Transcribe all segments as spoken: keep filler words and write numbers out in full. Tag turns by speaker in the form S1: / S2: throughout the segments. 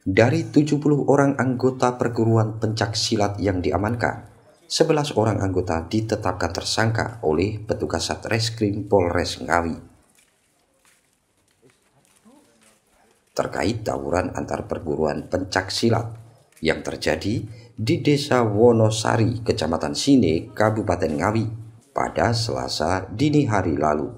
S1: Dari tujuh puluh orang anggota perguruan pencak silat yang diamankan, sebelas orang anggota ditetapkan tersangka oleh petugas Satreskrim Polres Ngawi terkait tawuran antar perguruan pencak silat yang terjadi di Desa Wonosari, Kecamatan Sine, Kabupaten Ngawi pada Selasa dini hari lalu.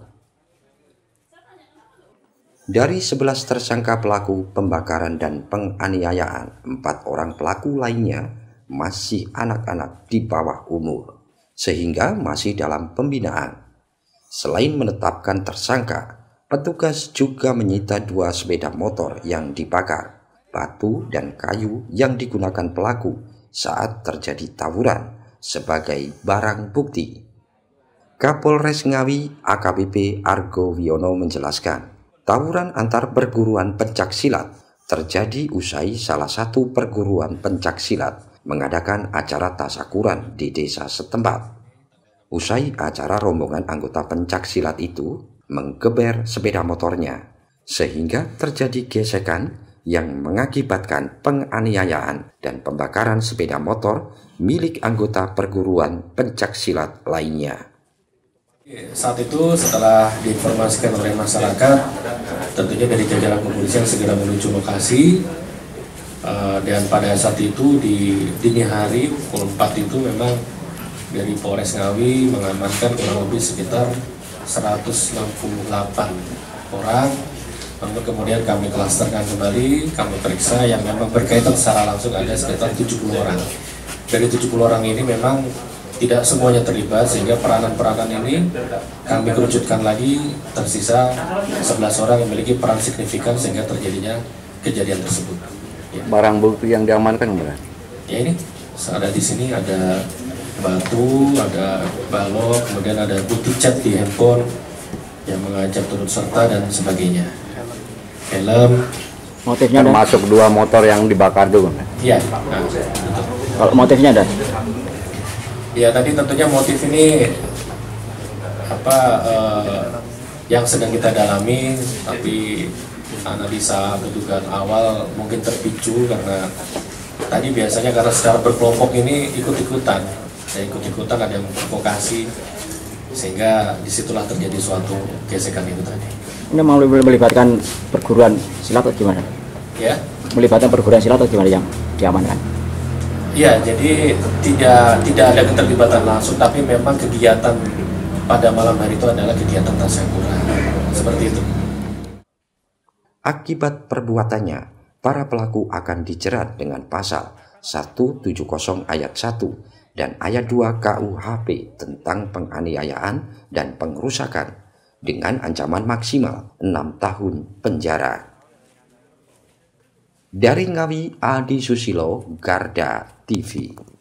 S1: Dari sebelas tersangka pelaku pembakaran dan penganiayaan, empat orang pelaku lainnya masih anak-anak di bawah umur, sehingga masih dalam pembinaan. Selain menetapkan tersangka, petugas juga menyita dua sepeda motor yang dibakar, batu dan kayu yang digunakan pelaku saat terjadi tawuran sebagai barang bukti. Kapolres Ngawi A K B P Argo Wiono menjelaskan, tawuran antar perguruan pencak silat terjadi usai salah satu perguruan pencak silat mengadakan acara tasyakuran di desa setempat. Usai acara, rombongan anggota pencak silat itu menggeber sepeda motornya, sehingga terjadi gesekan yang mengakibatkan penganiayaan dan pembakaran sepeda motor milik anggota perguruan pencak silat lainnya.
S2: Saat itu setelah diinformasikan oleh masyarakat, tentunya dari jajaran kepolisian segera menuju lokasi, dan pada saat itu di dini hari pukul empat itu memang dari Polres Ngawi mengamankan kurang lebih sekitar seratus enam puluh delapan orang. Lalu kemudian kami klasterkan kembali, kami periksa yang memang berkaitan secara langsung ada sekitar tujuh puluh orang. Dari tujuh puluh orang ini memang tidak semuanya terlibat, sehingga peranan-peranan ini kami kerucutkan lagi, tersisa sebelas orang yang memiliki peran signifikan sehingga terjadinya kejadian tersebut. Ya.
S3: Barang bukti yang diamankan berapa?
S2: Ya ini, ada di sini ada batu, ada balok, kemudian ada bukti chat di handphone yang mengajak turut serta dan sebagainya. Helm.
S3: Motifnya termasuk dua motor yang dibakar dulu.
S2: Iya. Nah,
S3: kalau motifnya ada?
S2: Ya tadi tentunya motif ini apa eh, yang sedang kita dalami, tapi analisa kedugaan awal mungkin terpicu karena tadi biasanya karena secara berkelompok ini ikut-ikutan, ya ikut-ikutan ada yang provokasi, sehingga disitulah terjadi suatu gesekan itu tadi.
S3: Ini mau melibatkan perguruan silat atau gimana?
S2: Ya.
S3: Melibatkan perguruan silat atau gimana yang diamankan?
S2: Ya, jadi tidak tidak ada keterlibatan langsung, tapi memang kegiatan pada malam hari itu adalah kegiatan tasyakuran, seperti itu.
S1: Akibat perbuatannya, para pelaku akan dijerat dengan pasal seratus tujuh puluh ayat satu dan ayat dua K U H P tentang penganiayaan dan pengerusakan dengan ancaman maksimal enam tahun penjara. Dari Ngawi, Adi Susilo, Garda T V.